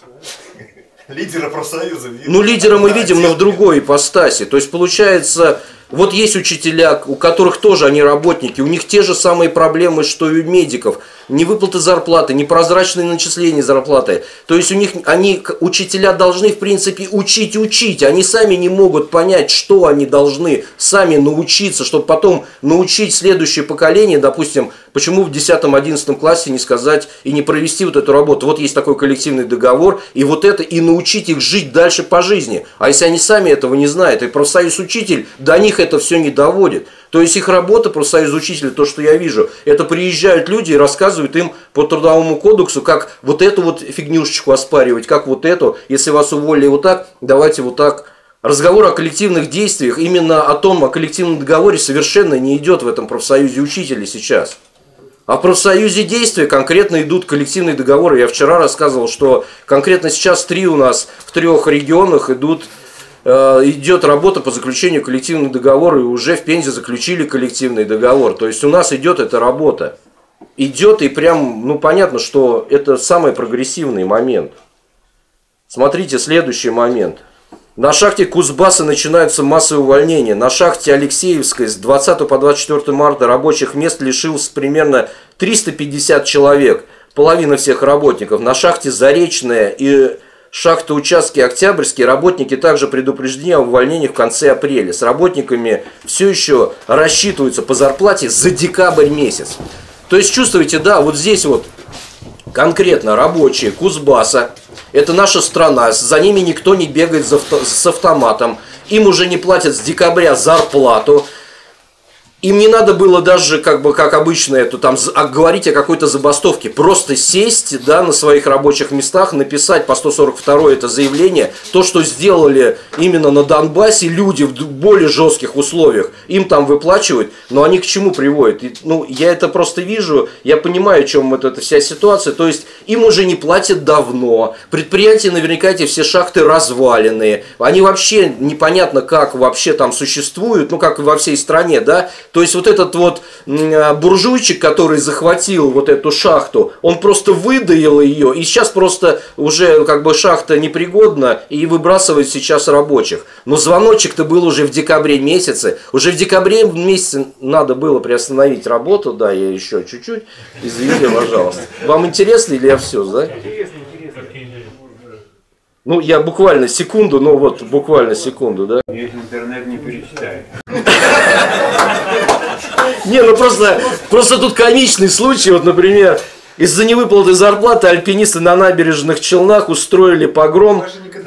Лидера профсоюза видим. Ну, лидера мы видим, но в другой ипостаси. То есть получается, вот есть учителя, у которых тоже они работники, у них те же самые проблемы, что и у медиков. Невыплаты зарплаты, непрозрачные начисления зарплаты. То есть у них, они, учителя должны в принципе учить учить. Они сами не могут понять, что они должны сами научиться, чтобы потом научить следующее поколение, допустим, почему в десятом-одиннадцатом классе не сказать и не провести вот эту работу. Вот есть такой коллективный договор, и вот это, и научить их жить дальше по жизни. А если они сами этого не знают, и профсоюз учитель до них это все не доводит. То есть их работа, профсоюз учителя, то, что я вижу, это приезжают люди и рассказывают им по трудовому кодексу, как вот эту вот фигнюшечку оспаривать, как вот эту, если вас уволили вот так, давайте вот так. Разговор о коллективных действиях, именно о том, о коллективном договоре совершенно не идет в этом профсоюзе учителей сейчас. А в профсоюзе действия конкретно идут коллективные договоры. Я вчера рассказывал, что конкретно сейчас три у нас в трех регионах идут, э, идет работа по заключению коллективного договора, и уже в Пензе заключили коллективный договор. То есть у нас идет эта работа. Идет, и прям, ну понятно, что это самый прогрессивный момент. Смотрите, следующий момент. На шахте Кузбасса начинаются массовые увольнения. На шахте Алексеевской с двадцатого по двадцать четвёртое марта рабочих мест лишилось примерно триста пятьдесят человек, половина всех работников. На шахте Заречная и шахта участки Октябрьские работники также предупреждены о увольнениях в конце апреля. С работниками все еще рассчитываются по зарплате за декабрь месяц. То есть чувствуете, да, вот здесь вот конкретно рабочие Кузбасса, это наша страна, за ними никто не бегает с автоматом, им уже не платят с декабря зарплату, им не надо было даже, как бы, как обычно, это, там, говорить о какой-то забастовке, просто сесть, да, на своих рабочих местах, написать по сто сорок второй это заявление, то, что сделали именно на Донбассе люди в более жестких условиях, им там выплачивают, но они к чему приводят? И, ну, я это просто вижу, я понимаю, о чем вот эта вся ситуация, то есть им уже не платят давно, предприятия наверняка эти все шахты разваленные, они вообще непонятно как вообще там существуют, ну, как во всей стране, да. То есть вот этот вот буржуйчик, который захватил вот эту шахту, он просто выдаил ее, и сейчас просто уже как бы шахта непригодна и выбрасывает сейчас рабочих. Но звоночек-то был уже в декабре месяце. Уже в декабре месяце надо было приостановить работу. Да, я еще чуть-чуть. Извините, пожалуйста. Вам интересно или я все, да? Ну, я буквально секунду, но вот буквально секунду, да? Весь интернет не перечитаю. Не, ну просто, просто тут комичный случай. Вот, например, из-за невыплаты зарплаты альпинисты на набережных Челнах устроили погром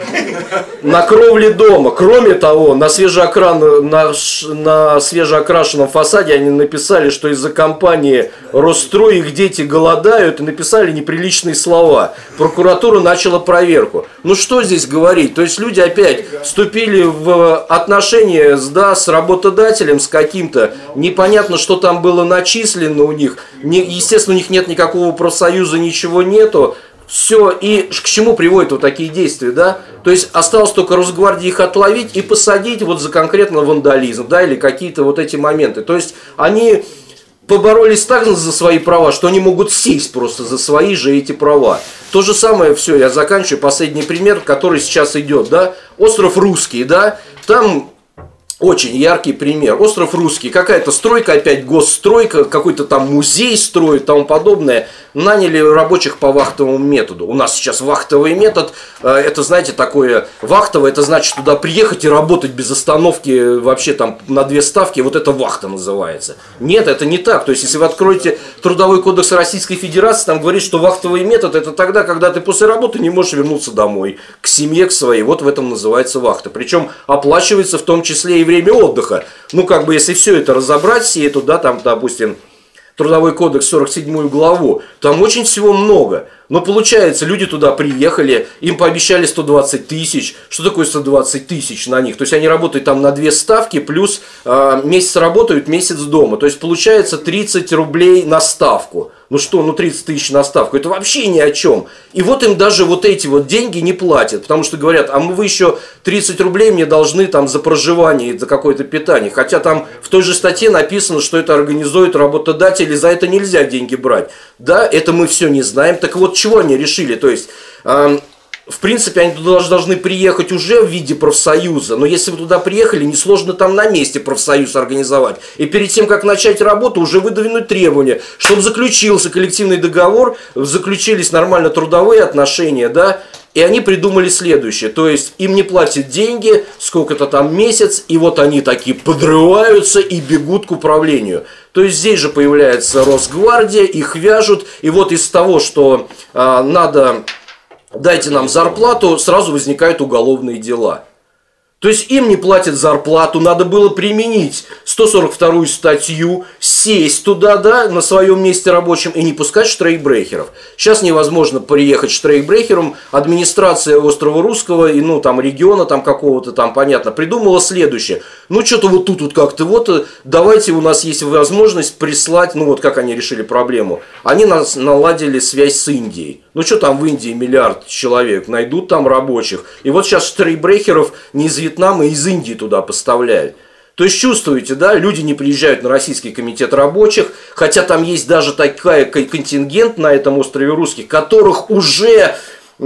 на кровле дома. Кроме того, на, свежеокран, на, на свежеокрашенном фасаде они написали, что из-за компании Росстрой их дети голодают, и написали неприличные слова. Прокуратура начала проверку. Ну что здесь говорить? То есть люди опять вступили в отношения да, с работодателем, с каким-то. Непонятно, что там было начислено у них. Не, естественно, у них нет никакого профсоюза, ничего нету. Все, и к чему приводят вот такие действия, да? То есть осталось только Росгвардии их отловить и посадить вот за конкретно вандализм, да, или какие-то вот эти моменты. То есть они поборолись так за свои права, что они могут сесть просто за свои же эти права. То же самое, все, я заканчиваю, последний пример, который сейчас идет, да? Остров Русский, да? Там очень яркий пример. Остров Русский, какая-то стройка, опять госстройка, какой-то там музей строит и тому подобное. Наняли рабочих по вахтовому методу. У нас сейчас вахтовый метод, это, знаете, такое вахтовое, это значит туда приехать и работать без остановки вообще там на две ставки, вот это вахта называется. Нет, это не так. То есть, если вы откроете Трудовой кодекс Российской Федерации, там говорит, что вахтовый метод это тогда, когда ты после работы не можешь вернуться домой, к семье, к своей. Вот в этом называется вахта. Причем оплачивается в том числе и время отдыха. Ну, как бы, если все это разобрать, все это, да, там, допустим, Трудовой кодекс, сорок седьмую главу, там очень всего много. Но получается, люди туда приехали, им пообещали сто двадцать тысяч. Что такое сто двадцать тысяч на них? То есть они работают там на две ставки, плюс э, месяц работают, месяц дома. То есть получается тридцать рублей на ставку. Ну что, ну тридцать тысяч на ставку, это вообще ни о чем. И вот им даже вот эти вот деньги не платят, потому что говорят, а вы еще тридцать рублей мне должны там за проживание, за какое-то питание. Хотя там в той же статье написано, что это организует работодатель, и за это нельзя деньги брать. Да, это мы все не знаем. Так вот, чего они решили? То есть, э, в принципе, они туда должны приехать уже в виде профсоюза, но если вы туда приехали, несложно там на месте профсоюз организовать. И перед тем, как начать работу, уже выдвинуть требования, чтобы заключился коллективный договор, заключились нормально трудовые отношения, да, и они придумали следующее, то есть им не платят деньги, сколько-то там месяц, и вот они такие подрываются и бегут к управлению. То есть здесь же появляется Росгвардия, их вяжут, и вот из того, что э, надо, дайте нам зарплату, сразу возникают уголовные дела. То есть им не платят зарплату, надо было применить сто сорок вторую статью, сесть туда, да, на своем месте рабочем и не пускать штрейкбрехеров. Сейчас невозможно приехать штрейкбрехером. Администрация острова Русского и ну там региона там какого-то там, понятно, придумала следующее. Ну что-то вот тут вот как-то вот давайте у нас есть возможность прислать, ну вот как они решили проблему. Они нас наладили связь с Индией. Ну что там в Индии миллиард человек, найдут там рабочих. И вот сейчас штрейкбрехеров не из Вьетнама, а из Индии туда поставляют. То есть чувствуете, да, люди не приезжают на Российский комитет рабочих, хотя там есть даже такая контингент на этом острове Русских, которых уже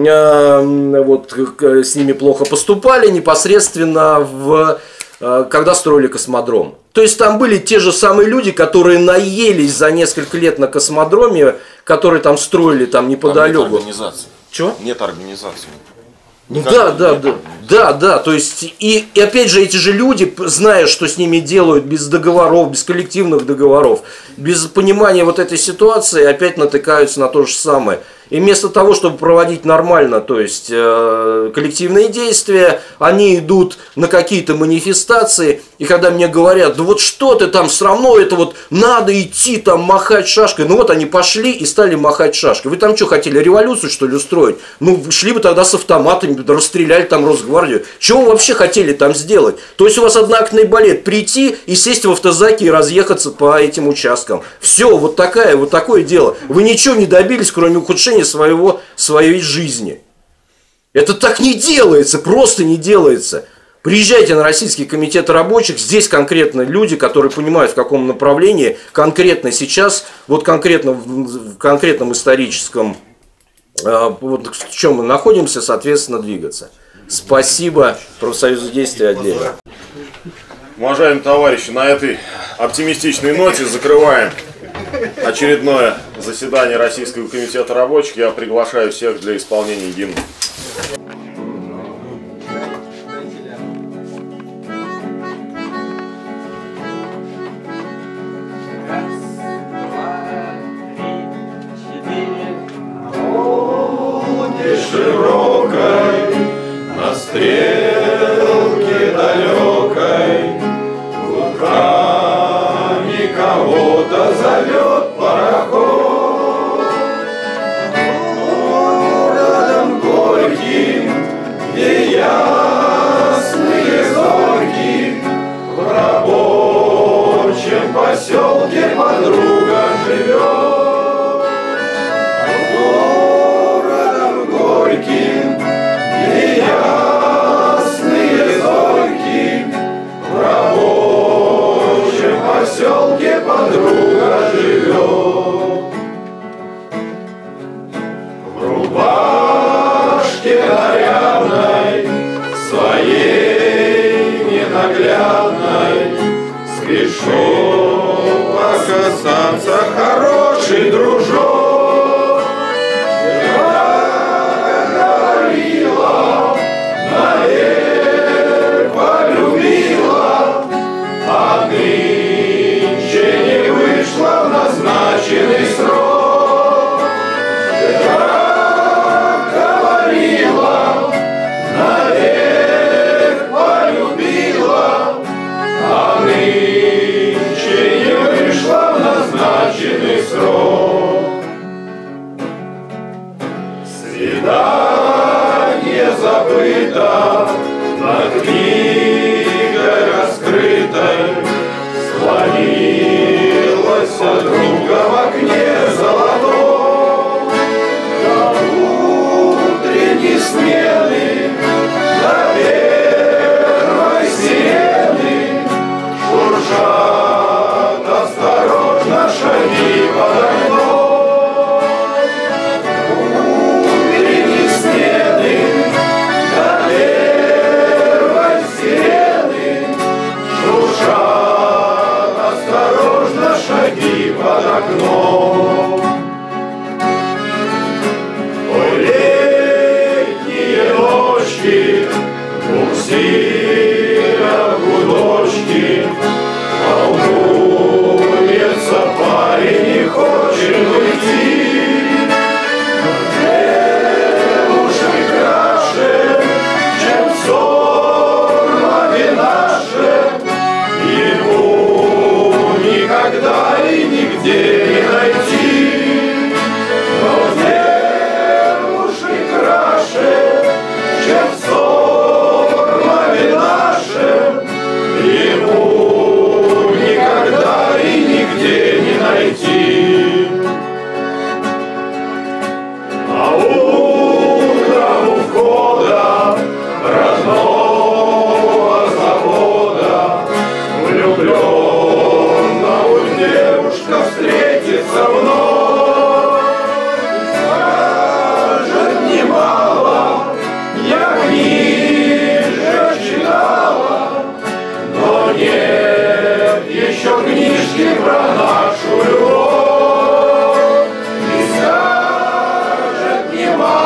э, вот, с ними плохо поступали непосредственно в, э, когда строили космодром. То есть там были те же самые люди, которые наелись за несколько лет на космодроме, которые там строили там неподалеку. Там нет организации. Чего? Нет организации. Ну да, да, да, да, да, то есть, и, и опять же эти же люди, зная, что с ними делают без договоров, без коллективных договоров, без понимания вот этой ситуации, опять натыкаются на то же самое. И вместо того, чтобы проводить нормально, то есть э, коллективные действия, они идут на какие-то манифестации. И когда мне говорят, да вот что ты там, все равно это вот надо идти там махать шашкой. Ну вот они пошли и стали махать шашкой. Вы там что хотели, революцию что ли устроить? Ну шли бы тогда с автоматами, расстреляли там Росгвардию. Чего вы вообще хотели там сделать? То есть у вас одноактный балет, прийти и сесть в автозаке и разъехаться по этим участкам. Все, вот такая, вот такое дело. Вы ничего не добились, кроме ухудшения своего, своей жизни. Это так не делается, просто не делается. Приезжайте на Российский комитет рабочих, здесь конкретно люди, которые понимают, в каком направлении конкретно сейчас, вот конкретно в конкретном историческом, вот в чем мы находимся, соответственно, двигаться. Спасибо профсоюзу действия отдельно. Уважаемые товарищи, на этой оптимистичной ноте закрываем очередное заседание Российского комитета рабочих. Я приглашаю всех для исполнения гимна. Широкой, на стрелке далекой, луками кого-то зовет пароход. Городом горьким, где ясные зорьки, в рабочем поселке подруга живет. Где ясные зорьки, в рабочем поселке подруга живет. В рубашке нарядной, своей ненаглядной, спешу покасаться, хороший дружок. Навек полюбила, а нынче не вышла в назначенный срок. Как говорила, навек полюбила, а нынче не вышла в назначенный срок. Свидание забыто, над книгой раскрытой, склонилась от друга в окне золотом. До утренней смены, до первой сирены шуршат осторожно шаги под окном. Под окном. Ой, летние ночки, буксира гудочки, волнуется парень, не хочет уйти. Девушки краше, чем сорваны наши, ему никогда и нигде не найти. Но девушки краше, чем сорваны наши, ему никогда и нигде не найти. А утром у входа родного завода влюбленного девушка встретится вновь. Скажет немало, я книжек читала, но нет еще книжки про нашу любовь. И скажет немало,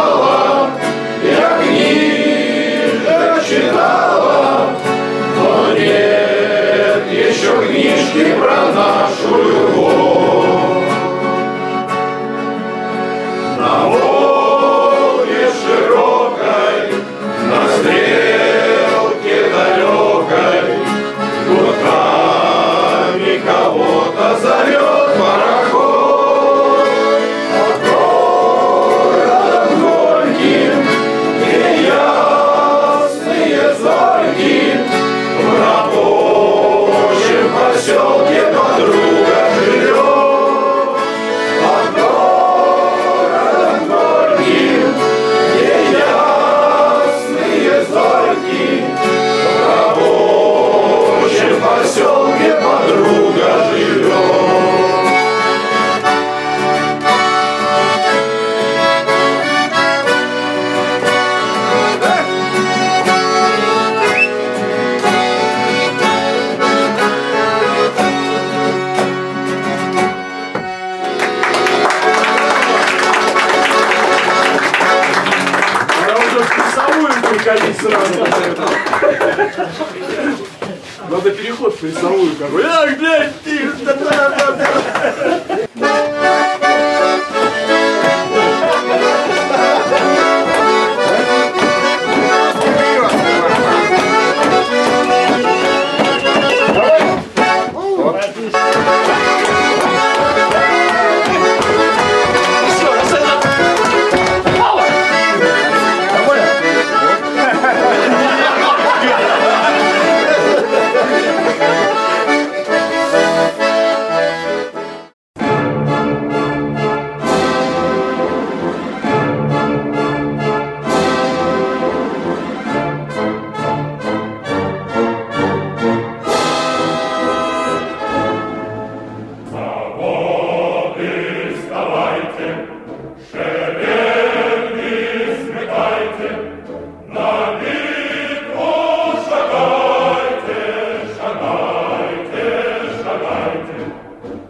выходить сразу. Надо переход в прессовую какой. Ах, блядь, тихо.